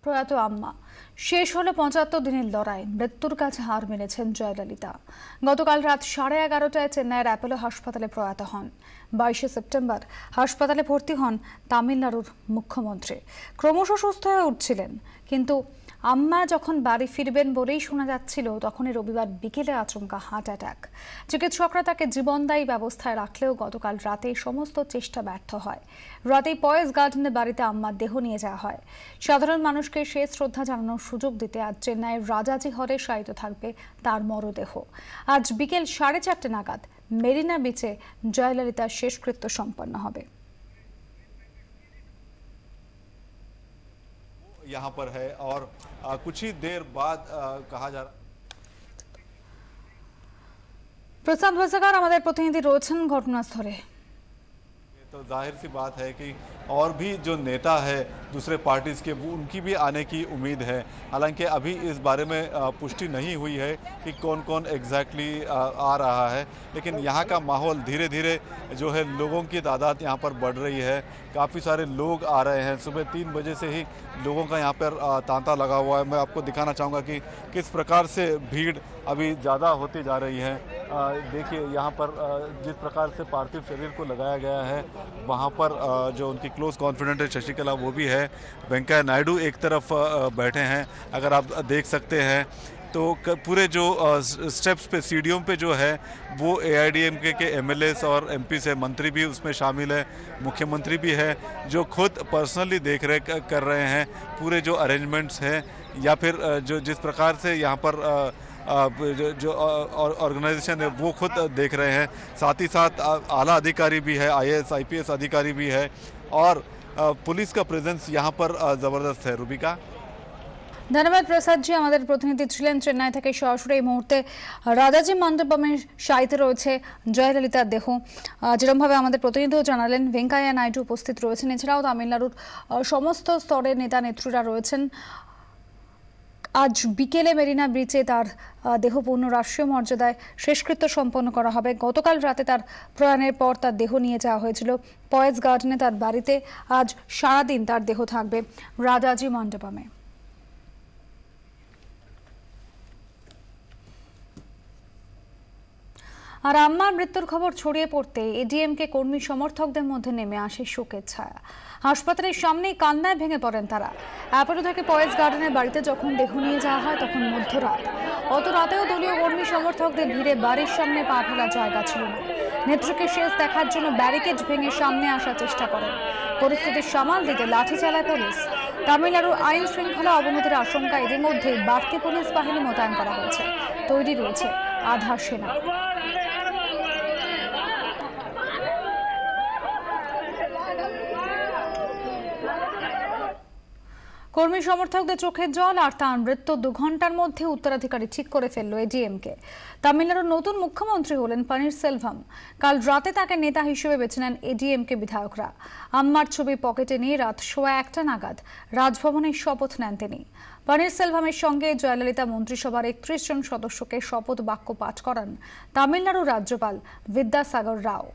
প্রয়াত আম্মা শেষ হলো ৭৫ দিনের লড়াই। মৃত্যুর কাছে হার মেনেছেন জয়ললিতা। গতকাল রাত 11:30টায় চেন্নাইয়ের অ্যাপোলো হাসপাতালে প্রয়াত হন। 22শে সেপ্টেম্বর হাসপাতালে ভর্তি হন তামিলনাড়ুর মুখ্যমন্ত্রী। ক্রমশ সুস্থ হয়ে উঠছিলেন, কিন্তু আম্মা যখন বাড়ি ফিরবেন বলেই শোনা যাচ্ছিল, তখনই রবিবার বিকেলে আচমকা হার্ট অ্যাটাক। চিকিৎসকরা তাকে জীবনদায়ী ব্যবস্থায় রাখলেও গতকাল রাতে সমস্ত চেষ্টা ব্যর্থ হয়। রাতেই পয়েজ গার্ডেনের বাড়িতে আম্মার দেহ নিয়ে যাওয়া হয়। সাধারণ মানুষকে শেষ শ্রদ্ধা জানানোর সুযোগ দিতে আজ চেন্নাইয়ের রাজাজি হলে শায়িত থাকবে তার মরদেহ। আজ বিকেল 4:30 নাগাদ মেরিনা বিচে জয়ললিতার শেষকৃত্য সম্পন্ন হবে। यहाँ पर है और कुछ ही देर बाद कहा जा रहा। प्रशांत वसाकर हमारे प्रतिनिधि রয়েছেন घटनास्थले। तो जाहिर सी बात है कि और भी जो नेता है दूसरे पार्टीज के, वो उनकी भी आने की उम्मीद है। हालांकि अभी इस बारे में पुष्टि नहीं हुई है कि कौन कौन एग्जैक्टली आ रहा है, लेकिन यहाँ का माहौल धीरे धीरे जो है लोगों की तादाद यहाँ पर बढ़ रही है। काफ़ी सारे लोग आ रहे हैं। सुबह 3 बजे से ही लोगों का यहाँ पर तांता लगा हुआ है। मैं आपको दिखाना चाहूँगा कि किस प्रकार से भीड़ अभी ज़्यादा होती जा रही है। देखिए यहाँ पर जिस प्रकार से पार्थिव शरीर को लगाया गया है, वहाँ पर जो उनकी क्लोज कॉन्फिडेंट है शशिकला, वो भी है। वेंकैया नायडू एक तरफ बैठे हैं, अगर आप देख सकते हैं तो पूरे जो स्टेप्स पे, सीढ़ियों पे जो है वो AIADMK के MLAs और MP से, मंत्री भी उसमें शामिल है, मुख्यमंत्री भी है, जो खुद पर्सनली देख रेख कर रहे हैं पूरे जो अरेंजमेंट्स हैं, या फिर जो जिस प्रकार से यहाँ पर जो ऑर्गेनाइजेशन है वो खुद देख रहे हैं। साथ ही साथ आला अधिकारी भी है, IAS IPS अधिकारी भी है, और पुलिस का प्रेजेंस यहाँ पर ज़बरदस्त है। रूबिका, ধন্যবাদ প্রসাদ জি। আমাদের প্রতিনিধি ছিলেন চেন্নাই থেকে সরাসরি। এই মুহূর্তে রাজাজি মণ্ডপমে শায়িত রয়েছে জয়ললিতার দেহ। যেরকমভাবে আমাদের প্রতিনিধিও জানালেন, ভেঙ্কাইয়া নাইডু উপস্থিত রয়েছেন। এছাড়াও তামিলনাড়ুর সমস্ত স্তরের নেতা নেত্রীরা রয়েছেন। আজ বিকেলে মেরিনা বিচে তার দেহ পূর্ণ রাষ্ট্রীয় মর্যাদায় শেষকৃত্য সম্পন্ন করা হবে। গতকাল রাতে তার প্রয়াণের পর তার দেহ নিয়ে যাওয়া হয়েছিল পয়েজ গার্ডেনে তার বাড়িতে। আজ সারাদিন তার দেহ থাকবে রাজাজি মণ্ডপমে। আর আম্মার মৃত্যুর খবর ছড়িয়ে পড়তে ADMK কর্মী সমর্থকদের মধ্যে নেমে আসে শোকের ছায়া। হাসপাতালের সামনেই কান্নায় ভেঙে পড়েন তারা। অ্যাপোলো থেকে পয়েজ গার্ডেনের বাড়িতে যখন দেহ নিয়ে যাওয়া হয় তখন মধ্যরাত। অত রাতেও দলীয় কর্মী সমর্থকদের ভিড়ে বাড়ির সামনে পা ফেলার জায়গা ছিল না। নেত্রীকে শেষ দেখার জন্য ব্যারিকেড ভেঙে সামনে আসার চেষ্টা করেন। পরিস্থিতি সামাল দিতে লাঠি চালায় পুলিশ। তামিলনাড়ুর আইন শৃঙ্খলা অবনতির আশঙ্কা এর মধ্যে বাড়তি পুলিশ বাহিনী মোতায়েন করা হয়েছে। তৈরি রয়েছে আধা সেনা। কর্মী সমর্থকদের চোখের জল আর তার মৃত্যু 2 ঘন্টার মধ্যে উত্তরাধিকারী ঠিক করে ফেলল ADMK। তামিলনাড়ুর নতুন মুখ্যমন্ত্রী হলেন পনিরসেলভাম। কাল রাতে তাকে নেতা হিসেবে বেছে নেন ADMK বিধায়করা। আম্মার ছবি পকেটে নিয়ে রাত 1:15 নাগাদ রাজভবনে শপথ নেন তিনি। পনিরসেলভামের সঙ্গে জয়ললিতা মন্ত্রিসভার 31 জন সদস্যকে শপথ বাক্য পাঠ করান তামিলনাড়ুর রাজ্যপাল বিদ্যাসাগর রাও।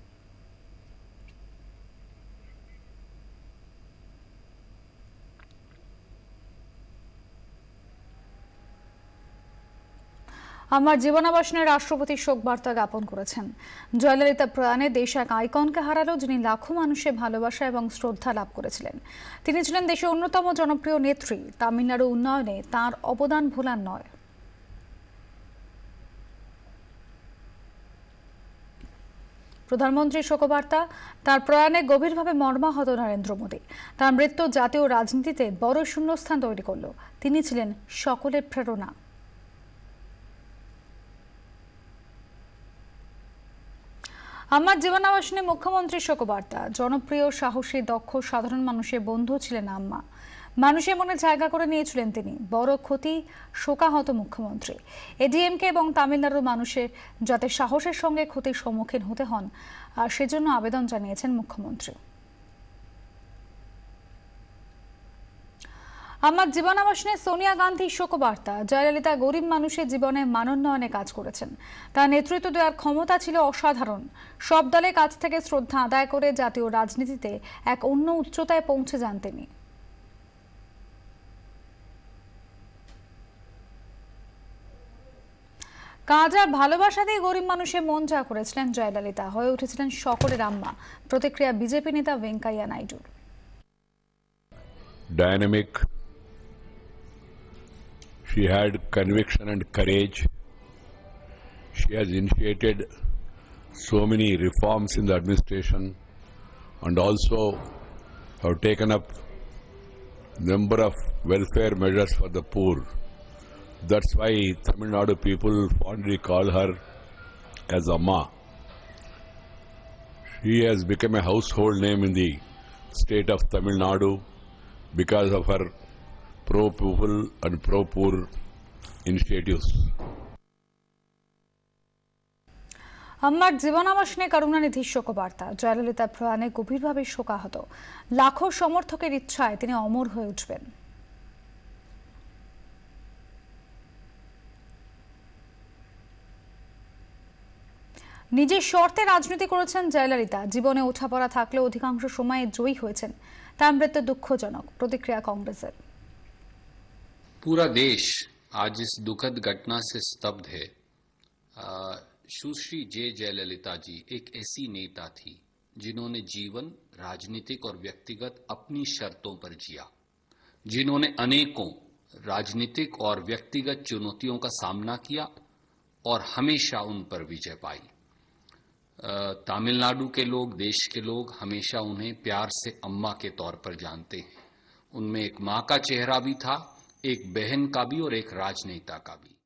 আমার জীবনাবসানে রাষ্ট্রপতি শোক বার্তা জ্ঞাপন করেছেন। জয়ললিতা প্রয়াণে দেশ এক আইকনকে হারালো, যিনি লাখো মানুষের ভালোবাসা এবং শ্রদ্ধা লাভ করেছিলেন। তিনি ছিলেন দেশের অন্যতম জনপ্রিয় নেত্রী। তামিলনাড়ু উন্নয়নে তার অবদান ভোলার নয়। প্রধানমন্ত্রীর শোকবার্তা। তার প্রয়াণে গভীরভাবে মর্মাহত নরেন্দ্র মোদী। তার মৃত্যু জাতীয় রাজনীতিতে বড় শূন্যস্থান তৈরি করল। তিনি ছিলেন সকলের প্রেরণা। আমার জীবনাবসানে মুখ্যমন্ত্রীর শোকবার্তা। জনপ্রিয়, সাহসী, দক্ষ, সাধারণ মানুষের বন্ধু ছিলেন আম্মা। মানুষের মনে জায়গা করে নিয়েছিলেন তিনি। বড় ক্ষতি, শোকাহত মুখ্যমন্ত্রী। ADMK এবং তামিলনাড়ুর মানুষের যাতে সাহসের সঙ্গে ক্ষতির সম্মুখীন হতে হন, আর সেজন্য আবেদন জানিয়েছেন মুখ্যমন্ত্রী। আমার জীবনাবসানে সোনিয়া গান্ধীর শোকবার্তা। জয়ললিতা গরিব মানুষের জীবনে মানোন্নয়নে কাজ করেছেন। তার নেতৃত্ব দেওয়ার ক্ষমতা ছিল অসাধারণ। সব দলের কাছ থেকে শ্রদ্ধা আদায় করে জাতীয় রাজনীতিতে এক অন্য উচ্চতায় পৌঁছে যান তিনি। কাজ আর ভালোবাসা দিয়ে গরিব মানুষের মন জয় করেছিলেন জয়ললিতা, হয়ে উঠেছিলেন সকলের আম্মা। প্রতিক্রিয়া বিজেপি নেতা Venkaiah নাইডুর। Dynamic, she had conviction and courage. She has initiated so many reforms in the administration and also have taken up number of welfare measures for the poor. That's why Tamil Nadu people fondly call her as Amma. She has become a household name in the state of Tamil Nadu because of her pro-people and pro-poor initiatives. আম্মার জীবনাবসানে করুণানিধির শোকবার্তা। জয়ললিতা প্রয়াণে গভীরভাবে শোকাহত। লাখো সমর্থকের ইচ্ছায় তিনি অমর হয়ে উঠবেন। নিজের শর্তে রাজনীতি করেছেন জয়ললিতা। জীবনে ওঠাপড়া থাকলেও অধিকাংশ সময়ে জয়ী হয়েছেন। তার মৃত্যু দুঃখজনক। প্রতিক্রিয়া কংগ্রেসের। पूरा देश आज इस दुखद घटना से स्तब्ध है। सुश्री जे जयललिता जी एक ऐसी नेता थी जिन्होंने जीवन राजनीतिक और व्यक्तिगत अपनी शर्तों पर जिया, जिन्होंने अनेकों राजनीतिक और व्यक्तिगत चुनौतियों का सामना किया और हमेशा उन पर विजय पाई। तमिलनाडु के लोग, देश के लोग हमेशा उन्हें प्यार से अम्मा के तौर पर जानते हैं। उनमें एक मां का चेहरा भी था, एक बहन का भी और एक राजनेता का भी।